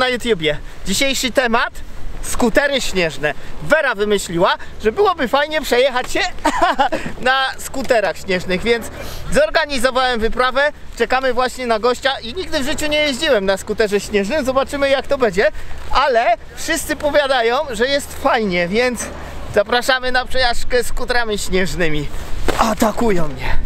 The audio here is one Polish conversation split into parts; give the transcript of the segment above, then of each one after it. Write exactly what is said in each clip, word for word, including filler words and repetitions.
na YouTubie. Dzisiejszy temat: skutery śnieżne. Wera wymyśliła, że byłoby fajnie przejechać się na skuterach śnieżnych, więc zorganizowałem wyprawę. Czekamy właśnie na gościa i nigdy w życiu nie jeździłem na skuterze śnieżnym. Zobaczymy, jak to będzie, ale wszyscy powiadają, że jest fajnie, więc zapraszamy na przejażdżkę skuterami śnieżnymi. Atakują mnie.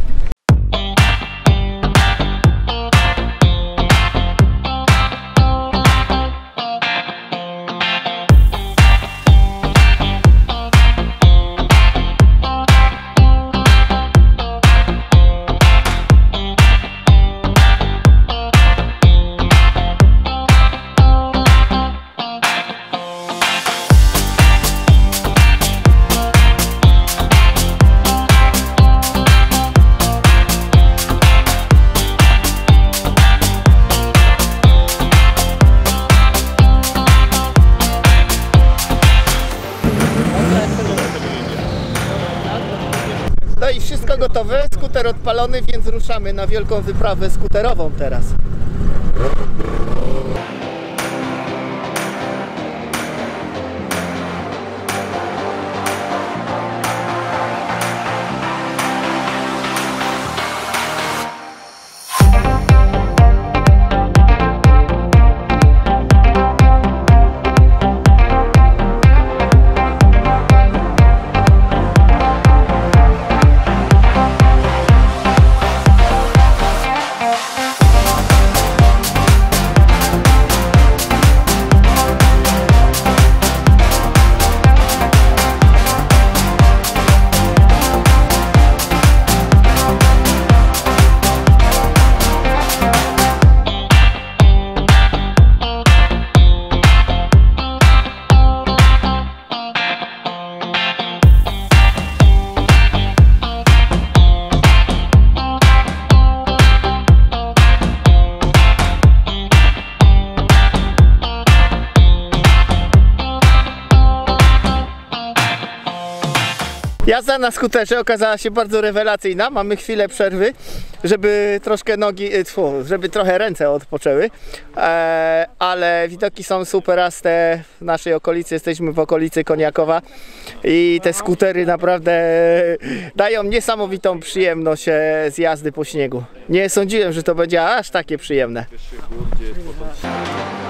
No i wszystko gotowe, skuter odpalony, więc ruszamy na wielką wyprawę skuterową teraz. Jazda na skuterze okazała się bardzo rewelacyjna. Mamy chwilę przerwy, żeby troszkę nogi, tfu, żeby trochę ręce odpoczęły, e, ale widoki są superaste w naszej okolicy. Jesteśmy w okolicy Koniakowa i te skutery naprawdę dają niesamowitą przyjemność z jazdy po śniegu. Nie sądziłem, że to będzie aż takie przyjemne.